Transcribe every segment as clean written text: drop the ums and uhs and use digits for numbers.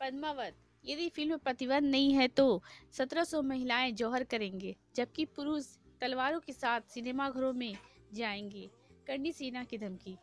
पद्मावत, यदि फिल्म प्रतिबंध नहीं है तो 1700 महिलाएं जौहर करेंगे, जबकि पुरुष तलवारों के साथ सिनेमाघरों में जाएंगे। करनी सेना की धमकी।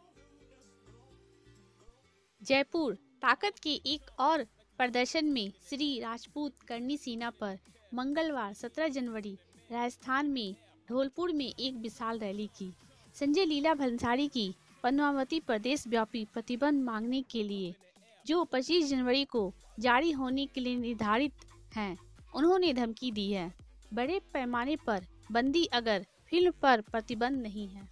जयपुर ताकत के एक और प्रदर्शन में श्री राजपूत करनी सेना पर मंगलवार 17 जनवरी राजस्थान में धौलपुर में एक विशाल रैली की। संजय लीला भंसाली की पद्मावती प्रदेश व्यापी प्रतिबंध मांगने के लिए, जो 25 जनवरी को जारी होने के लिए निर्धारित हैं, उन्होंने धमकी दी है। बड़े पैमाने पर बंदी अगर फिल्म पर प्रतिबंध नहीं है।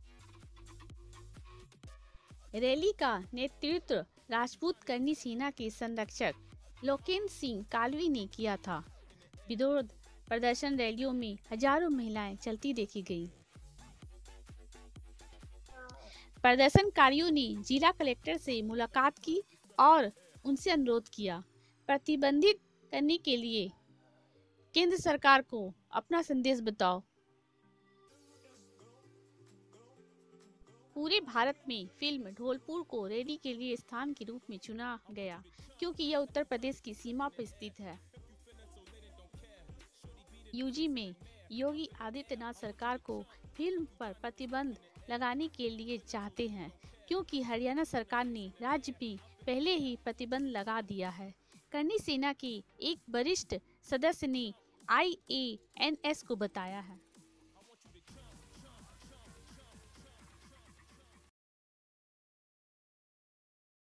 रैली का नेतृत्व राजपूत करनी सेना के संरक्षक लोकेंद्र सिंह कालवी ने किया था। विरोध प्रदर्शन रैलियों में हजारों महिलाएं चलती देखी गईं। प्रदर्शनकारियों ने जिला कलेक्टर से मुलाकात की और उनसे अनुरोध किया, प्रतिबंधित करने के लिए केंद्र सरकार को अपना संदेश बताओ। पूरे भारत में फिल्म धौलपुर को रैली के लिए स्थान के रूप में चुना गया, क्योंकि यह उत्तर प्रदेश की सीमा पर स्थित है। यूजी में योगी आदित्यनाथ सरकार को फिल्म पर प्रतिबंध लगाने के लिए चाहते हैं, क्योंकि हरियाणा सरकार ने राज्य में पहले ही प्रतिबंध लगा दिया है। करनी सेना के एक वरिष्ठ सदस्य ने IANS को बताया है।